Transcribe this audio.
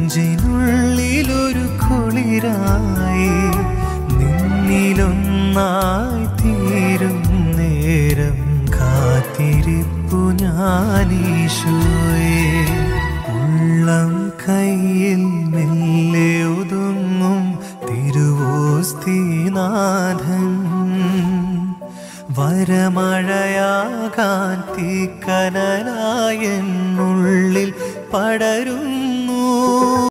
നെഞ്ചിനുള്ളിലൊരു കുളിരായി നിന്നിലൊന്നായി തീരും നേരം കാത്തിരിപ്പു ഞാനീശോയേ. ഉള്ളം കയ്യിൽ മെല്ലെ ഒതുങ്ങും തിരുവോസ്തിനാഥൻ വരമഴയാകാൻ തീക്കനലായെന്നുള്ളിൽ പടരുന്നു.